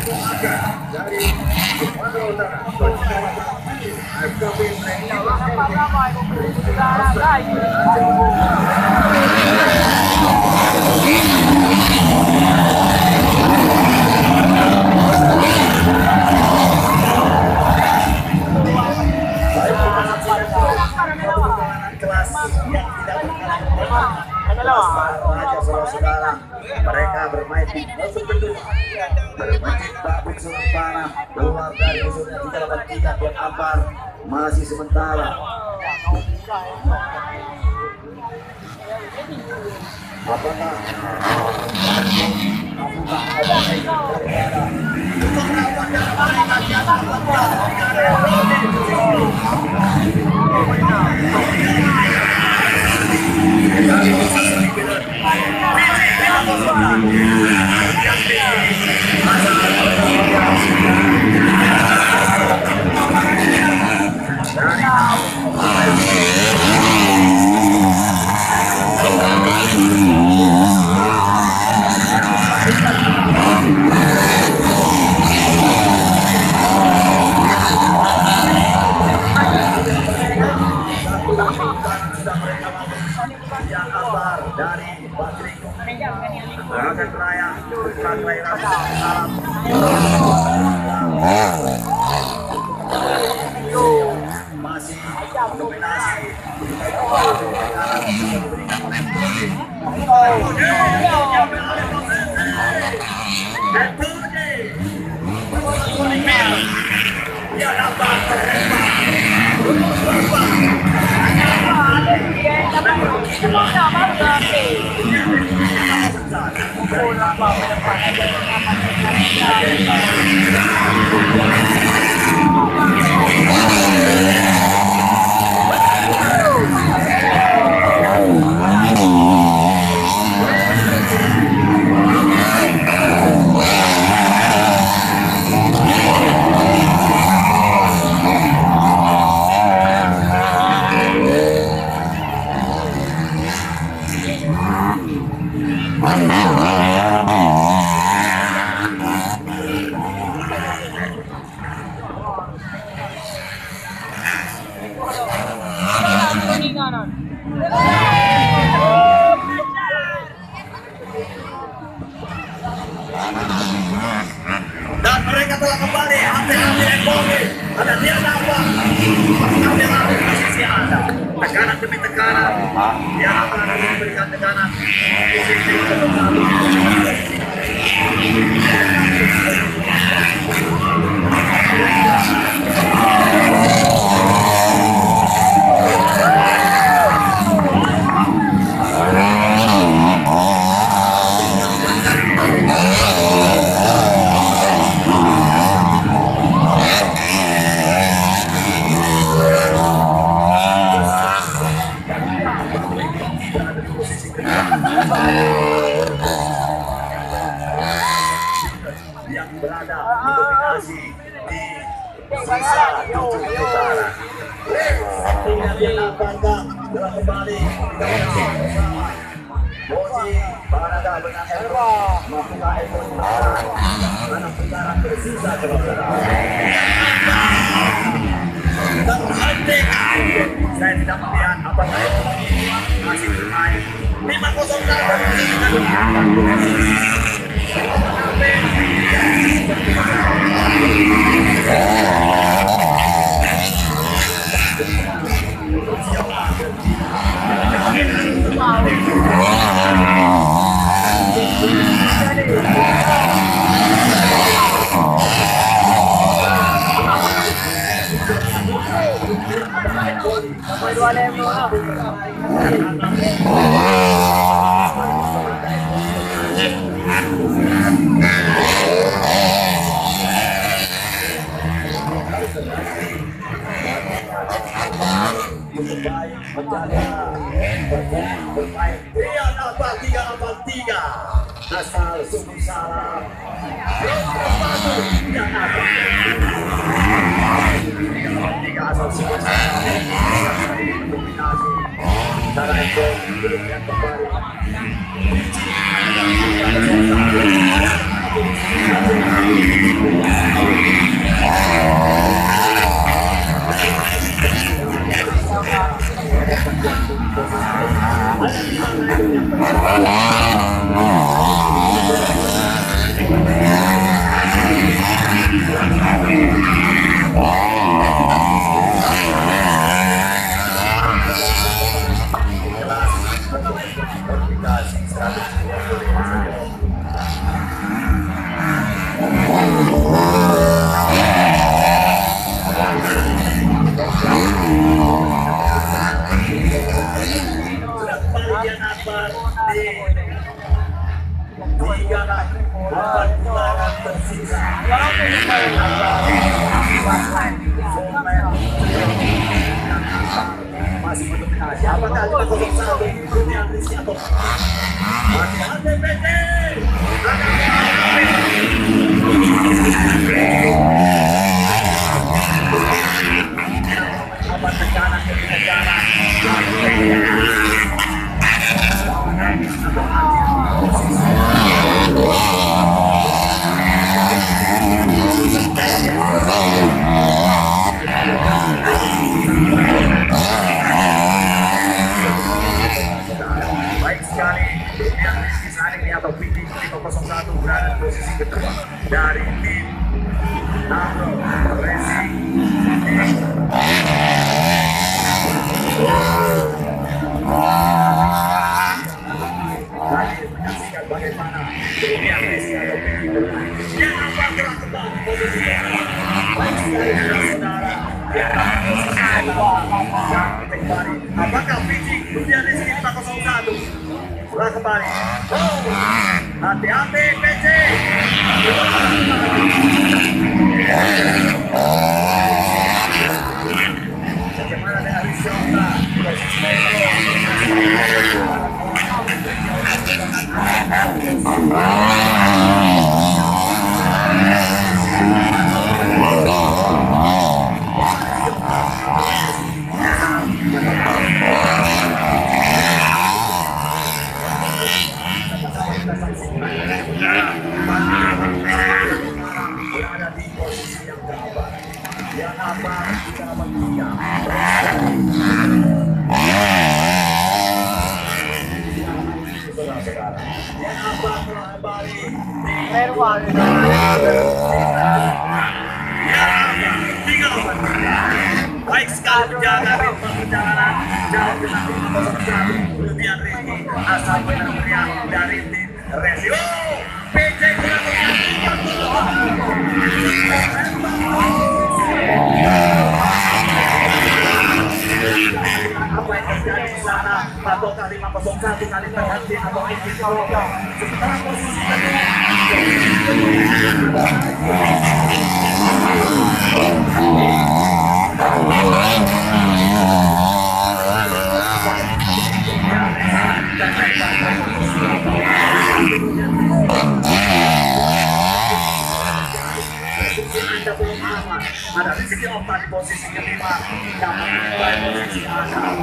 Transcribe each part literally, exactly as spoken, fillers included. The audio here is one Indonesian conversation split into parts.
dari Sumatera Utara. F K P saudara, mereka bermain di musuh kedua, bermain Babuk Sementara keluar dari musuhnya tiga delapan tiga buat Ampar masih sementara. Apakah dari Patrik Rakan Raya Putra Kelahiran Arab masih dominasi dia dapat dan mereka telah kembali. Hati-hati Embongi, ada dia apa? Kami harus posisi ada tekanan demi tekanan. Dia akan memberikan tekanan. Yang berada dominasi di sisa tujuh utara. Artinya dia bangga telah kembali Boji Barada benar membuka ekor anak utara tersisa terhenti. Saya tidak melihat apakah masih bermain lima kosong bermain dia dapat tiga delapan tiga asal sumber salam tiga asal sumber salam dominasi cara itu belum yang kembali Empat putaran tersisa. Masih mendominasi. Apakah kita kosong satu dunia Rizky atau hati-hati P J. Apa tekanan ke tekanan. Baik sekali, yang Rizky saat ini atau P T lima nol satu berada di posisi kedua dari tim Nano Racing. Tadi menyaksikan bagaimana yang Rizky atau P T yang apa telah kembali posisi kedua. Baik sekali saudara, dia akan posisi kedua. Apakah P T dunia Rizky lima nol satu sudah kembali? Oh, hati-hati P J. Bagaimana dengan Rizkyota? Berada di posisi yang keempat. Yang apa kita dapat tiga. Saudara-saudara, yang apa telah kembali baik sekali menjaga ritme perjalanan jauh dengan lima nol satu kemudian Rizky asal benar-benar dari tim Resio P J apa yang terjadi di sana? Apakah lima nol satu kali berhenti atau ingin setelah posisi Anda belum aman. Ada Rizky Okta di posisi kelima, dapat mencapai posisi Anda.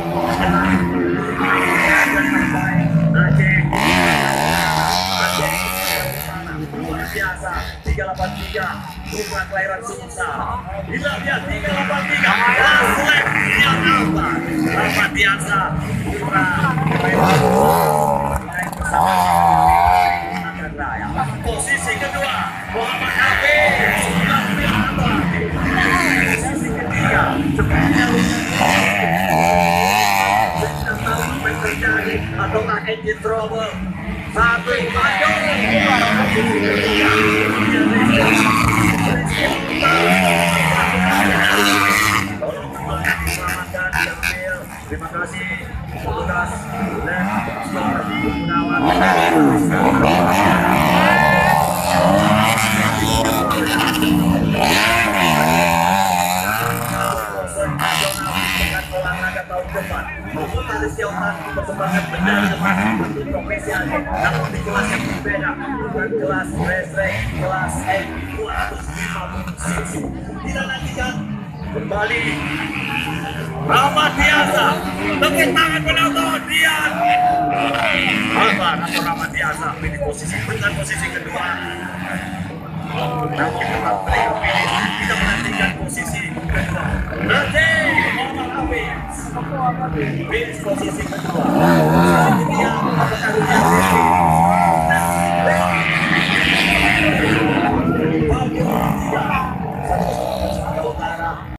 Aceh, Aceh, luar biasa. tiga delapan tiga, bukan kelahiran Sumsel. Kita lihat tiga delapan tiga, Aslep yang apa? Rahmat biasa, kurang. Posisi kedua, Muhammad Hafiz. Posisi ketiga, sepertinya terjadi ataukah engine trouble? Satu maju. Terima kasih petugas dan Gunawan. Olahraga tahun depan maupun Rizky Okta perkembangan medali emas untuk profesi aja, namun di kelas yang berbeda, bukan kelas race track, kelas M dua ratus lima puluh cc. Kita nantikan kembali Rahmat biasa, tepuk tangan penonton Dian. Apa atau Rahmat biasa pilih posisi dengan posisi kedua. Namun tetap mereka pilih, kita menantikan posisi kedua. Nanti Muhammad Hafiz pilih posisi kedua. Posisi ketiga apakah Rizky